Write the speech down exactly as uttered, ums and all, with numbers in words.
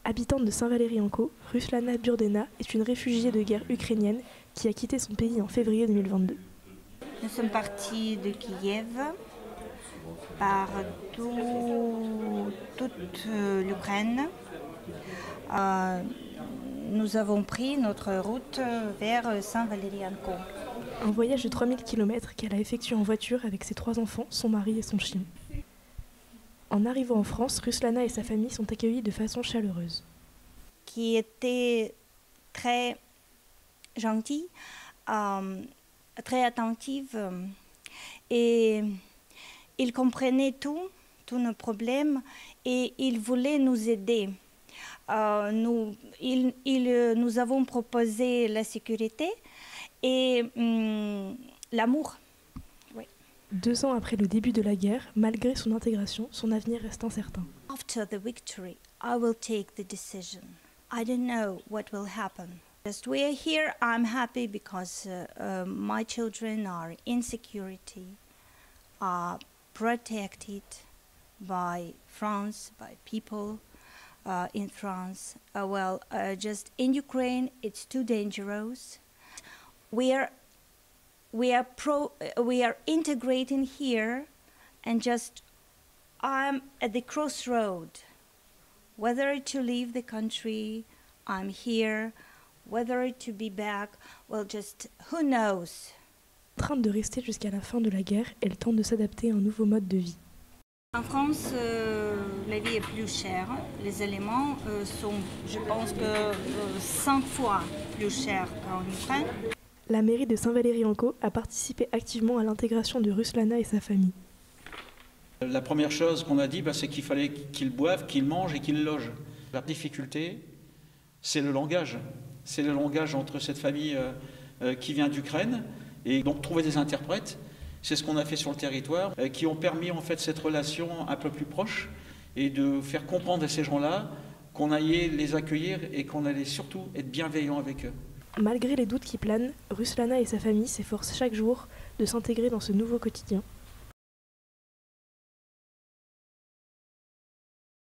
Habitante de Saint-Valery-en-Caux, Ruslana Burdena est une réfugiée de guerre ukrainienne qui a quitté son pays en février deux mille vingt-deux. Nous sommes partis de Kiev par tout, toute l'Ukraine. Euh, nous avons pris notre route vers Saint-Valery-en-Caux. Un voyage de trois mille kilomètres qu'elle a effectué en voiture avec ses trois enfants, son mari et son chien. En arrivant en France, Ruslana et sa famille sont accueillis de façon chaleureuse. Qui était très gentille, euh, très attentive et il comprenait tout, tous nos problèmes et il voulait nous aider. Euh, nous, il, il, nous avons proposé la sécurité et hum, l'amour. Oui. Deux ans après le début de la guerre, malgré son intégration, son avenir reste incertain. After the victory, I will take the decision. I don't know what will happen. Just we are here, I'm happy because uh, uh, my children are in security, are protected by France, by people uh, in France. Uh, well, uh, just in Ukraine, it's too dangerous. We are, we are pro, uh, we are integrating here, and just I'm at the crossroad. Whether to leave the country, I'm here. Whether to be back, well, just who knows. Contrainte de rester jusqu'à la fin de la guerre, elle tente de s'adapter à un nouveau mode de vie. En France, euh, la vie est plus chère. Les éléments euh, sont, je pense que euh, cinq fois plus chers qu'en Ukraine. La mairie de Saint-Valery-en-Caux a participé activement à l'intégration de Ruslana et sa famille. La première chose qu'on a dit, bah, c'est qu'il fallait qu'ils boivent, qu'ils mangent et qu'ils logent. La difficulté, c'est le langage. C'est le langage entre cette famille euh, euh, qui vient d'Ukraine et donc trouver des interprètes. C'est ce qu'on a fait sur le territoire, euh, qui ont permis en fait cette relation un peu plus proche et de faire comprendre à ces gens-là qu'on allait les accueillir et qu'on allait surtout être bienveillant avec eux. Malgré les doutes qui planent, Ruslana et sa famille s'efforcent chaque jour de s'intégrer dans ce nouveau quotidien.